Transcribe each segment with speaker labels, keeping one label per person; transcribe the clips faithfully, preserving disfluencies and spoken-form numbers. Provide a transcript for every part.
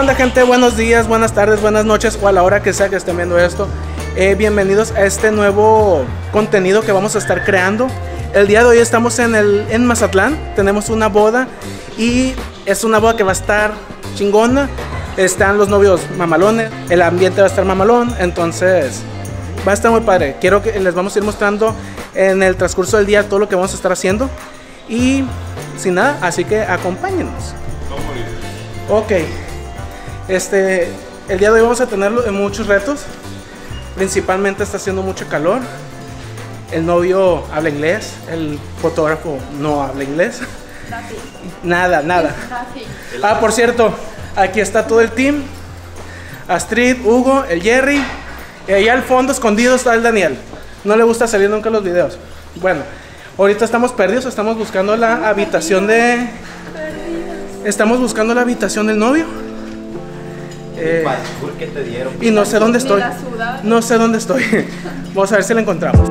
Speaker 1: onda, gente? Buenos días, buenas tardes, buenas noches o a la hora que sea que estén viendo esto. Eh, bienvenidos a este nuevo contenido que vamos a estar creando. El día de hoy estamos en, el, en Mazatlán, tenemos una boda y es una boda que va a estar chingona. Están los novios mamalones, el ambiente va a estar mamalón, entonces va a estar muy padre. Quiero que les vamos a ir mostrando en el transcurso del día todo lo que vamos a estar haciendo. Y sin nada, así que acompáñenos. Ok, este, el día de hoy vamos a tener muchos retos. Principalmente está haciendo mucho calor. El novio habla inglés, el fotógrafo no habla inglés. Nada, nada. Ah, por cierto, aquí está todo el team. Astrid, Hugo, el Jerry. Y allá al fondo escondido está el Daniel. No le gusta salir nunca en los videos. Bueno, ahorita estamos perdidos, estamos buscando la habitación de... Estamos buscando la habitación del novio. Eh, y no sé dónde estoy. No sé dónde estoy. Vamos a ver si la encontramos.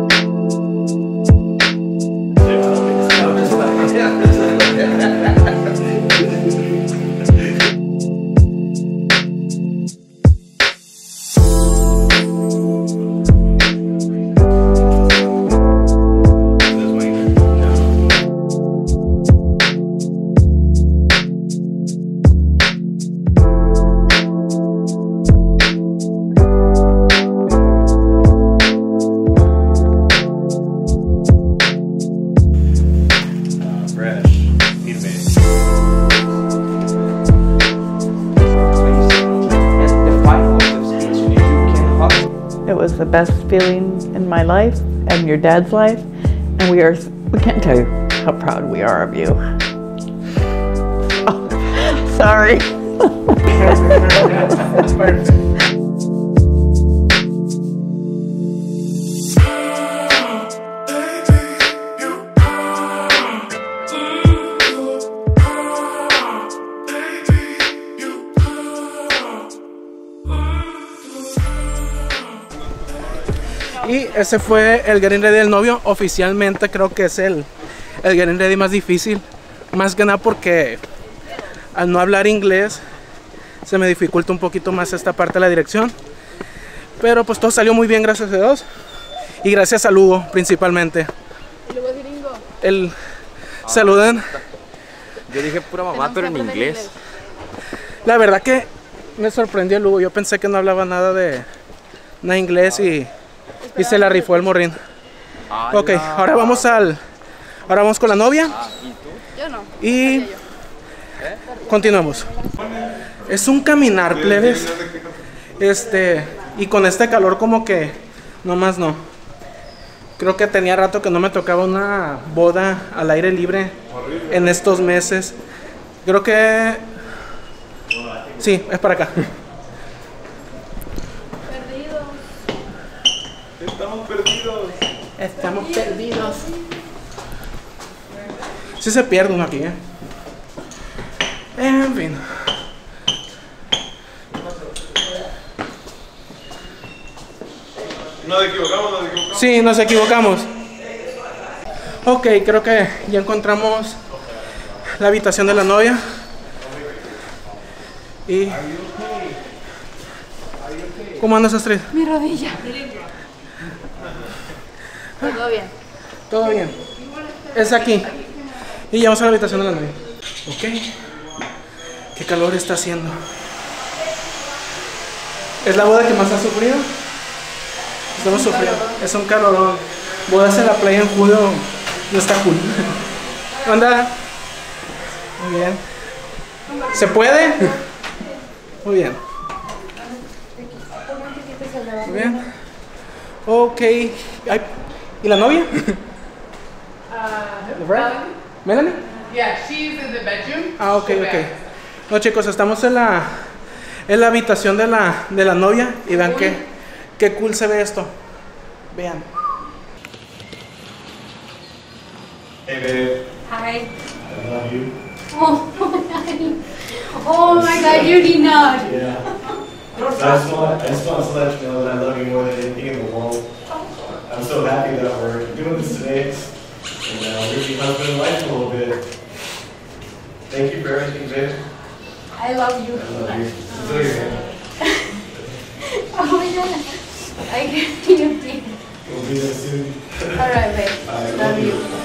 Speaker 2: It was the best feeling in my life and your dad's life, and we are we can't tell you how proud we are of you. Oh, sorry.
Speaker 1: Y ese fue el getting ready del novio. Oficialmente creo que es el, el getting ready más difícil. Más que nada porque al no hablar inglés se me dificulta un poquito más esta parte de la dirección. Pero pues todo salió muy bien, gracias a Dios. Y gracias a Hugo principalmente.
Speaker 3: ¿Y luego gringo?
Speaker 1: El saluden.
Speaker 4: Yo dije pura mamá, pero en inglés.
Speaker 1: La verdad que me sorprendió el Hugo. Yo pensé que no hablaba nada de nada inglés y... Y se la rifó el morrín. Ay, ok, no. ahora vamos al... Ahora vamos con la novia.
Speaker 4: Ah, ¿y tú?
Speaker 3: Yo no.
Speaker 1: Y...
Speaker 4: ¿Eh?
Speaker 1: Continuamos. Es un caminar, plebes. Este... Y con este calor como que... Nomás no. Creo que tenía rato que no me tocaba una boda al aire libre en estos meses. Creo que... Sí, es para acá.
Speaker 5: Estamos perdidos.
Speaker 1: Estamos perdidos. Sí se pierde uno aquí, ¿eh? En fin.
Speaker 5: Nos equivocamos, nos equivocamos.
Speaker 1: Sí, nos equivocamos. Ok, creo que ya encontramos la habitación de la novia. Y... ¿Cómo andas, Astrid?
Speaker 3: Mi rodilla. Todo bien.
Speaker 1: Todo bien. Es aquí. Y llegamos a la habitación de la novia. Ok. Qué calor está haciendo. ¿Es la boda que más has sufrido? Estamos sufriendo. Es un calorón. Bodas en la playa en julio no está cool. ¿Qué onda? Muy bien. ¿Se puede? Muy bien. Muy bien. Ok. Ay, ¿y la novia?
Speaker 6: Uh,
Speaker 1: Right? ¿Melanie?
Speaker 6: Yeah, she's in the bedroom.
Speaker 1: Ah, ok,
Speaker 6: The
Speaker 1: ok.
Speaker 6: bed.
Speaker 1: No, chicos, estamos en la, en la habitación de la, de la novia. Y vean qué, qué cool se ve esto. Vean.
Speaker 5: Hey, babe.
Speaker 3: Hi.
Speaker 5: I love you.
Speaker 3: Oh my god. Oh my god, you did not.
Speaker 5: Yeah. I just want, I just want to let you know that I love you more than anything in the world. I'm so happy that we're doing this today. And uh, we're going to be husband and wife a little bit. Thank you for everything, babe.
Speaker 3: I love you. Oh my god. I get you, dear.
Speaker 5: We'll be there soon.
Speaker 3: Alright, babe.
Speaker 5: I
Speaker 3: Love
Speaker 5: love
Speaker 3: you.
Speaker 5: you.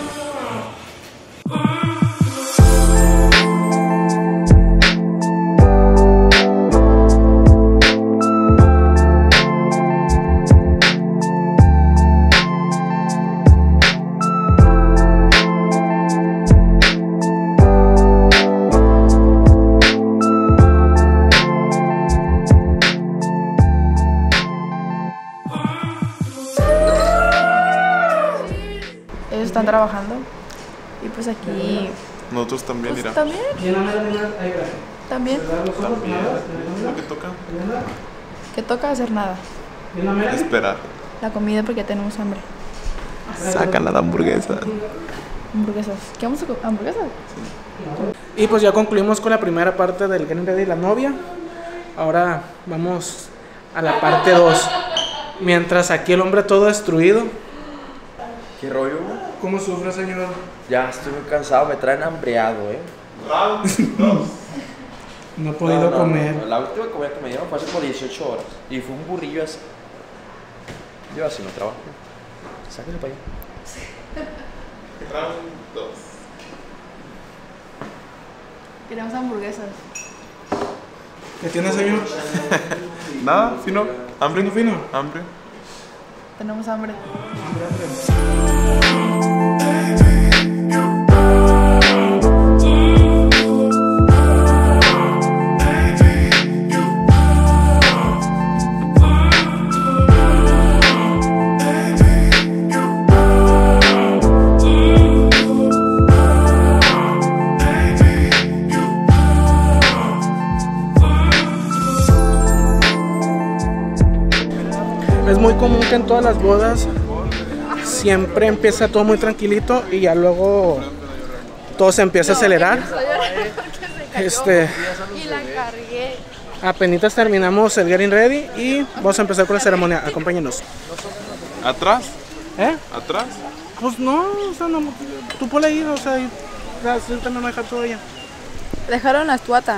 Speaker 7: Ellos están trabajando y pues aquí
Speaker 8: Nosotros también,
Speaker 7: pues,
Speaker 8: mira.
Speaker 7: también también
Speaker 8: También. Lo que toca.
Speaker 7: que toca hacer nada,
Speaker 8: Esperar.
Speaker 7: la comida porque ya tenemos hambre.
Speaker 8: Sacan la hamburguesa.
Speaker 7: Hamburguesas, ¿qué vamos a comer? ¿Hamburguesas?
Speaker 1: Y pues ya concluimos con la primera parte del Getting Ready y la novia. Ahora vamos a la parte dos. Mientras aquí el hombre todo destruido.
Speaker 4: ¿Qué rollo?
Speaker 1: ¿Cómo sufre, señor?
Speaker 4: Ya estoy muy cansado, me traen hambreado, ¿eh?
Speaker 1: No he podido
Speaker 4: No, no,
Speaker 1: comer.
Speaker 4: no, la última comida que me dieron fue hace como dieciocho horas. Y fue un burrillo así. Yo así no trabajo. Sáquenlo para allá.
Speaker 8: Round dos.
Speaker 7: Queremos hamburguesas.
Speaker 1: ¿Qué tiene, señor?
Speaker 8: Nada, fino. Hambre.
Speaker 1: ¿Fino, fino?
Speaker 8: Hambre.
Speaker 7: Tenemos hambre.
Speaker 1: Es muy común que en todas las bodas siempre empieza todo muy tranquilito y ya luego todo se empieza a acelerar. Este,
Speaker 7: Y la cargué.
Speaker 1: apenitas terminamos el Getting Ready y vamos a empezar con la ceremonia. Acompáñenos.
Speaker 8: ¿Atrás?
Speaker 1: ¿Eh?
Speaker 8: ¿Atrás?
Speaker 1: Pues no, o sea, no, tú ponle ahí, o sea, y la cinta me va a dejar todo ella.
Speaker 7: Dejaron la estuata.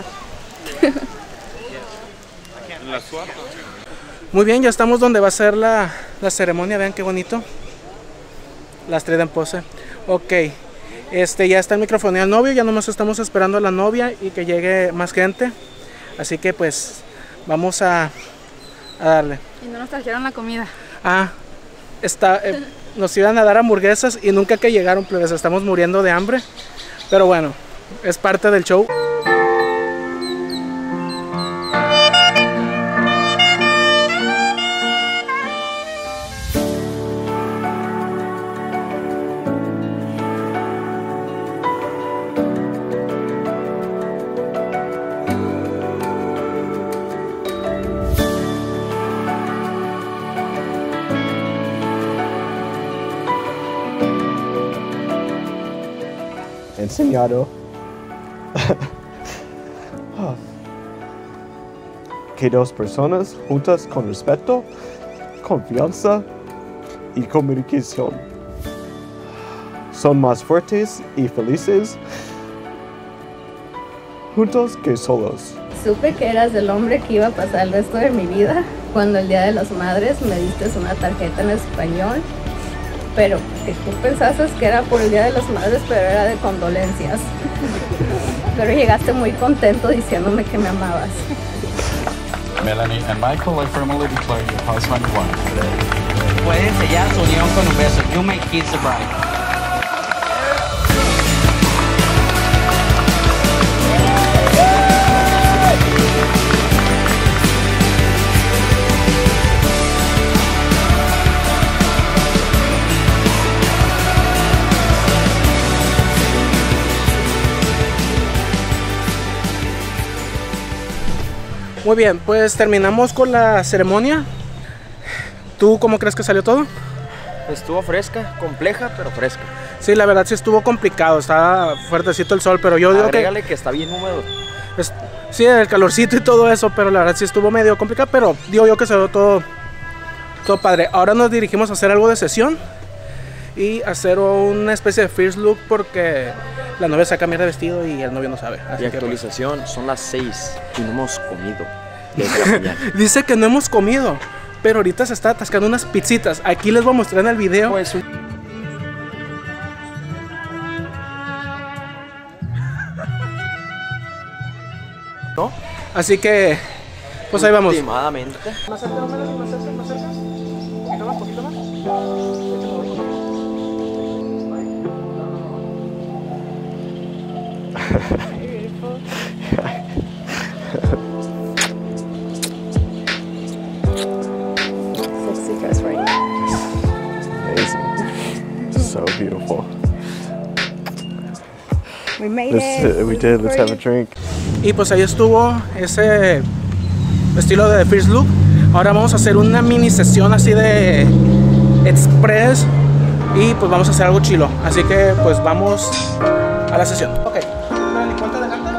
Speaker 8: En la suata.
Speaker 1: Muy bien, ya estamos donde va a ser la, la ceremonia, vean qué bonito. La estrella en pose. Ok, este, ya está el micrófono al novio, ya nomás estamos esperando a la novia y que llegue más gente. Así que pues vamos a, a darle.
Speaker 7: Y no nos trajeron la comida.
Speaker 1: Ah, está, eh, nos iban a dar hamburguesas y nunca que llegaron, pues estamos muriendo de hambre. Pero bueno, es parte del show.
Speaker 5: Enseñado que dos personas juntas con respeto, confianza y comunicación son más fuertes y felices juntos que solos.
Speaker 9: Supe que eras el hombre que iba a pasar el resto de mi vida cuando el Día de las Madres me diste una tarjeta en español, pero que tú pensaste que era por el Día de las Madres, pero era de condolencias. Pero llegaste muy contento diciéndome que me amabas.
Speaker 10: Melanie and Michael, I formally declare you husband and wife.
Speaker 11: Pueden sellar su unión con un beso. You may kiss the bride.
Speaker 1: Muy bien, pues terminamos con la ceremonia. ¿Tú cómo crees que salió todo?
Speaker 4: Estuvo fresca, compleja, pero fresca.
Speaker 1: Sí, la verdad sí estuvo complicado, estaba fuertecito el sol, pero yo digo que...
Speaker 4: Agrégale que está bien húmedo.
Speaker 1: Es, sí, el calorcito y todo eso, pero la verdad sí estuvo medio complicado, pero digo yo que salió todo, todo padre. Ahora nos dirigimos a hacer algo de sesión y hacer una especie de first look porque la novia saca mierda de vestido y el novio no sabe. Así
Speaker 4: Y
Speaker 1: que,
Speaker 4: actualización, pues, son las seis y no hemos comido desde la mañana.
Speaker 1: dice que no hemos comido, pero ahorita se está atascando unas pizzitas. Aquí les voy a mostrar en el video.
Speaker 4: Pues, un...
Speaker 1: ¿no? Así que, pues ahí vamos.
Speaker 4: Últimamente.
Speaker 1: Más cerca, más cerca, más cerca, más cerca. Poquito más, poquito más.
Speaker 9: Sexy dress right now.
Speaker 5: Amazing. So beautiful.
Speaker 9: We made
Speaker 5: Let's,
Speaker 9: it.
Speaker 5: uh, we did. Let's have a drink.
Speaker 1: Y pues ahí estuvo ese estilo de First Look. Ahora vamos a hacer una mini sesión así de express y pues vamos a hacer algo chilo. Así que pues vamos a la sesión. Ok. ¿Cuánto de carta?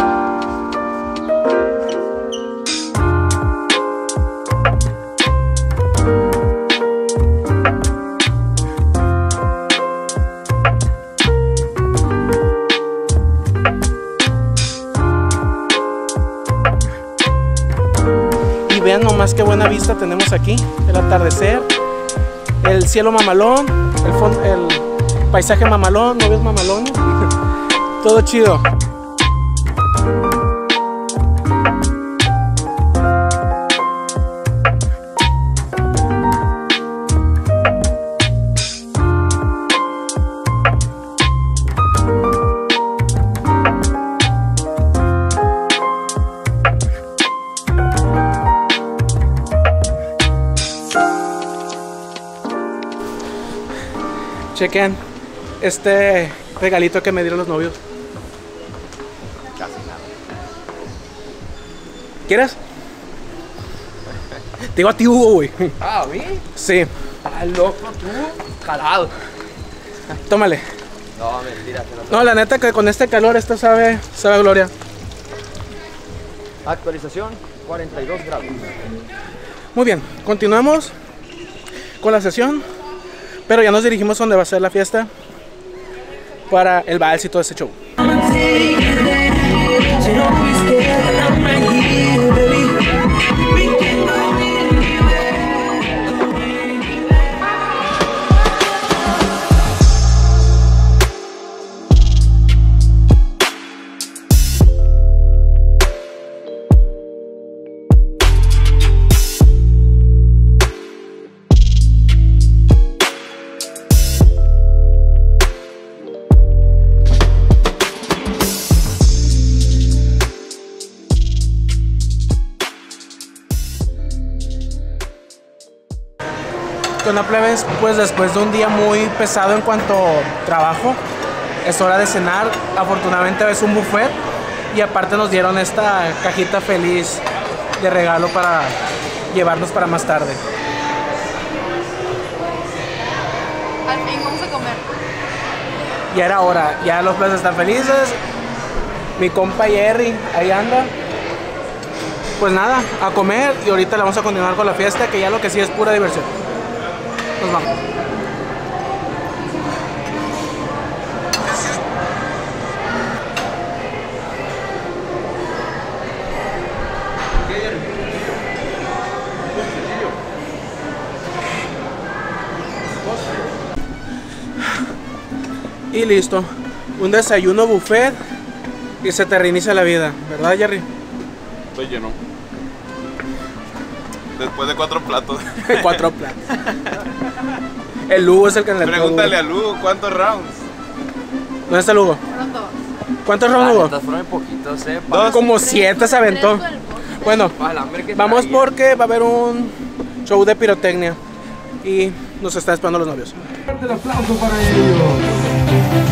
Speaker 1: Y vean nomás qué buena vista tenemos aquí, el atardecer, el cielo mamalón, el, fon- el paisaje mamalón, novios mamalones, todo chido. Chequen este regalito que me dieron los novios.
Speaker 4: Casi nada.
Speaker 1: ¿Quieres? Te digo a ti, Hugo, güey.
Speaker 4: Ah, ¿a mí?
Speaker 1: Sí.
Speaker 4: Ah, loco, tú. Jalado.
Speaker 1: Tómale.
Speaker 4: No, mentira. Que no,
Speaker 1: No, la neta que con este calor esto sabe, sabe a gloria.
Speaker 4: Actualización, cuarenta y dos grados.
Speaker 1: Muy bien, continuamos con la sesión. Pero ya nos dirigimos a donde va a ser la fiesta para el vals y todo ese show. Con plebes, pues después de un día muy pesado en cuanto a trabajo, es hora de cenar. Afortunadamente es un buffet y aparte nos dieron esta cajita feliz de regalo para llevarnos para más tarde.
Speaker 7: Al fin vamos a comer.
Speaker 1: Ya era hora, ya los plebes están felices. Mi compa Jerry, ahí anda. Pues nada, a comer y ahorita le vamos a continuar con la fiesta, que ya lo que sí es pura diversión. Nos vamos. Y listo. Un desayuno buffet y se te reinicia la vida, ¿verdad, Jerry?
Speaker 8: Estoy lleno. Después de cuatro platos.
Speaker 1: Cuatro platos. El Lugo es el que le
Speaker 8: Pregúntale a Lugo cuántos rounds.
Speaker 1: ¿Dónde está Lugo?
Speaker 7: Fueron dos.
Speaker 1: ¿Cuántos rounds hubo?
Speaker 4: Fueron poquitos, eh.
Speaker 1: Dos. Como siete se aventó. Bueno, vamos porque va a haber un show de pirotecnia y nos están esperando los novios.
Speaker 12: El aplauso para ellos.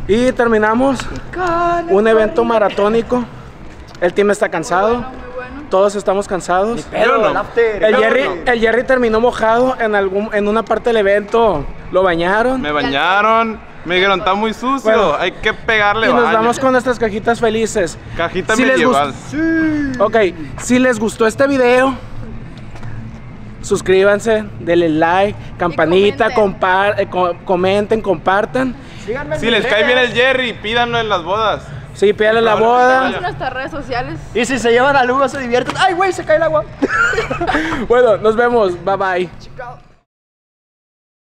Speaker 1: Y terminamos un evento maratónico. El team está cansado. Todos estamos cansados.
Speaker 4: Pero no.
Speaker 1: El Jerry, el Jerry terminó mojado en algún, en una parte del evento. Lo bañaron.
Speaker 8: Me bañaron. Me dijeron, está muy sucio.
Speaker 1: Bueno,
Speaker 8: hay que pegarle
Speaker 1: Y nos
Speaker 8: baño.
Speaker 1: vamos con nuestras cajitas felices.
Speaker 8: Cajita
Speaker 1: Si les
Speaker 8: medieval.
Speaker 1: gust- Ok, si les gustó este video, suscríbanse, denle like, campanita, compar eh, co- comenten, compartan.
Speaker 8: Si les cae bien el Jerry, pídanlo en las bodas.
Speaker 1: Sí, pídale la boda.
Speaker 7: En nuestras redes sociales.
Speaker 4: Y si se llevan a Lugo, se divierten. ¡Ay, güey, se cae el agua!
Speaker 1: Bueno, nos vemos. Bye bye.
Speaker 7: Chao.